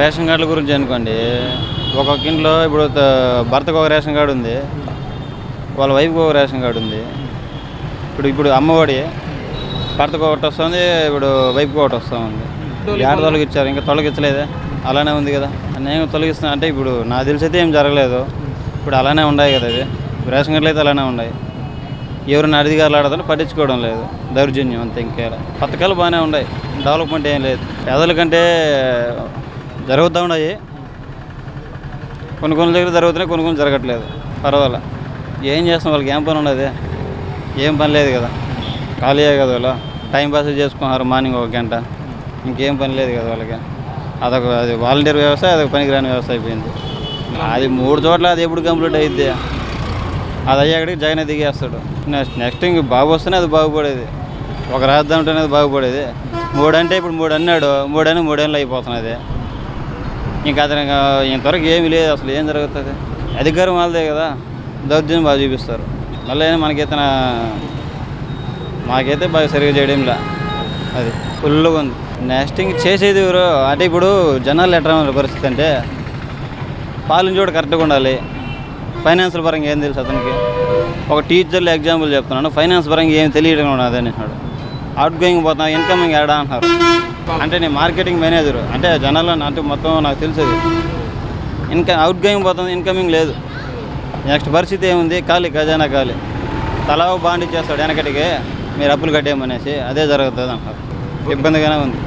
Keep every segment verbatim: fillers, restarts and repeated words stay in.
Ration కార్డుల గురించి అనుకోండి, ఒక్కొక్క ఇంట్లో ఇప్పుడు భర్తకు ఒక రేషన్ కార్డు ఉంది, వాళ్ళ వైఫ్కి ఒక రేషన్ కార్డు ఉంది. ఇప్పుడు ఇప్పుడు అమ్మఒడి భర్తకు ఒకటి వస్తుంది, ఇప్పుడు వైఫ్కి ఒకటి వస్తూ ఉంది. ఏడు తొలగిచ్చారు, ఇంకా తొలగించలేదే, అలానే ఉంది కదా. నేను తొలగిస్తున్నా అంటే ఇప్పుడు నాకు తెలిసి అయితే ఏం జరగలేదు. ఇప్పుడు అలానే ఉన్నాయి కదా, అవి రేషన్ కార్డులు అయితే అలానే ఉన్నాయి. ఎవరైనా అధికారులు ఆడదని పట్టించుకోవడం లేదు, దౌర్జన్యం అంతే. ఇంకా పథకాలు బాగానే ఉన్నాయి, డెవలప్మెంట్ ఏం లేదు. పేదల కంటే జరుగుతూ ఉన్నాయి, కొన్ని కొన్ని దగ్గర జరుగుతున్నాయి, కొన్ని కొన్ని జరగట్లేదు. పర్వాలే, ఏం చేస్తాం, వాళ్ళకి ఏం పని ఉండదు, ఏం పని లేదు కదా, ఖాళీయే కదా. వాళ్ళు టైం పాస్ చేసుకున్నారు మార్నింగ్ ఒక గంట, ఇంకేం పని లేదు కదా వాళ్ళకి. అదొక అది వాలంటీర్ వ్యవస్థ, అదొక పనికిరాని వ్యవస్థ అయిపోయింది. అది మూడు చోట్ల అది ఎప్పుడు కంప్లీట్ అయ్యిద్ది, అది అయ్యాకడికి జగన్ దిగేస్తాడు. నెక్స్ట్ నెక్స్ట్ ఇంక బాగు వస్తేనే అది బాగుపడేది, ఒక రాజధాని ఉంటేనే అది బాగుపడేది. మూడు అంటే ఇప్పుడు మూడు అన్నాడు, మూడని మూడేళ్ళు అయిపోతున్నది. ఇంకా అతను ఇంతవరకు ఏమీ లేదు, అసలు ఏం జరుగుతుంది. అధికారం వాళ్ళదే కదా, దౌర్జన్యం బాగా చూపిస్తారు. మళ్ళీ మనకైతే మాకైతే బాగా సరిగ్గా చేయడంలా, అది ఫుల్గా ఉంది. నెక్స్ట్ ఇంక చేసేది ఎవరు అంటే ఇప్పుడు జనాలు ఎట్లా ఉన్న పరిస్థితి అంటే, పాలన చూడ కరెక్ట్గా ఉండాలి. ఫైనాన్షియల్ పరంగా ఏం తెలుసు అతనికి. ఒక టీచర్లు ఎగ్జాంపుల్ చెప్తున్నాను, ఫైనాన్స్ పరంగా ఏం తెలియడం ఉన్నది అని అన్నాడు. అవుట్ గోయింగ్ పోతున్నా, ఇన్కమింగ్ ఏడా అంటున్నారు. అంటే నేను మార్కెటింగ్ మేనేజరు, అంటే జనాలు అంటే మొత్తం నాకు తెలిసేది. ఇన్క అవుట్ గోయింగ్ పోతుంది, ఇన్కమింగ్ లేదు. నెక్స్ట్ పరిస్థితి ఏముంది, ఖాళీ, ఖజానా ఖాళీ. తలా బాండ్ ఇచ్చేస్తాడు వెనకటికి, మీరు అప్పులు కట్టేయమనేసి, అదే జరుగుతుంది అంటారు. ఇబ్బందిగానే ఉంది.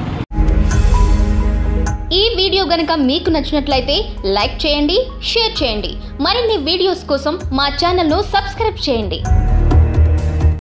ఈ వీడియో గనుక మీకు నచ్చినట్లయితే లైక్ చేయండి, షేర్ చేయండి. మరిన్ని వీడియోస్ కోసం మా ఛానల్ను సబ్స్క్రైబ్ చేయండి.